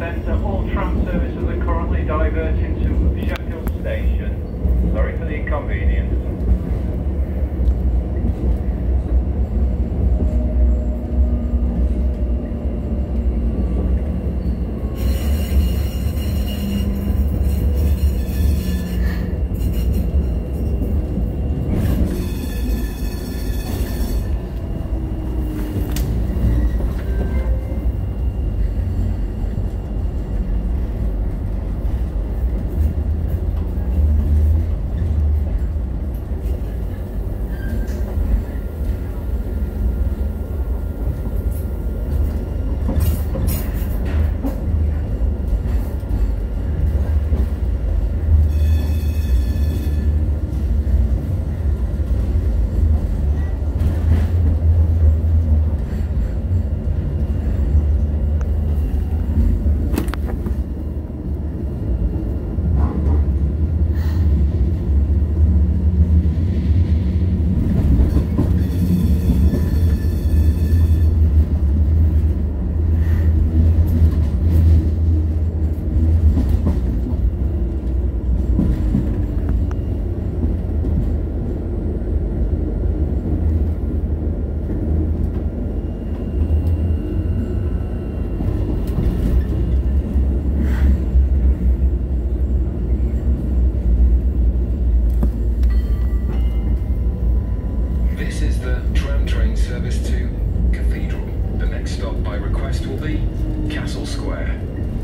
centre. All tram services are currently diverting to Sheffield Station. Sorry for the inconvenience. This is the Tram Train Service to Cathedral. The next stop by request will be Castle Square.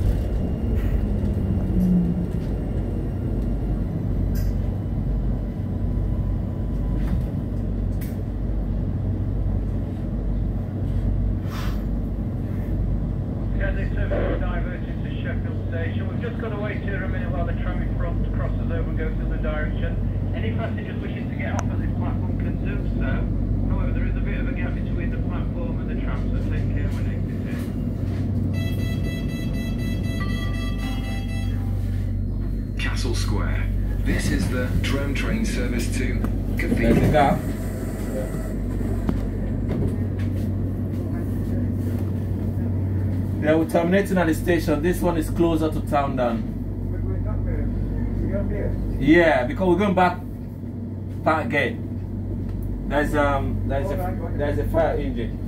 Yeah, this service is diverted to Sheffield Station. We've just got to wait here a minute while the tram in front crosses over and goes in the direction. Any passengers wishing to get off at this platform can do so. However, there is a bit of a gap between the platform and the tram, so take care when exiting. Castle Square. This is the Tram Train Service to There's the Cathedral. gap. Yeah, we're terminating at the station. This one is closer to town than. Yeah, because we're going back Parkgate. There's a fire engine.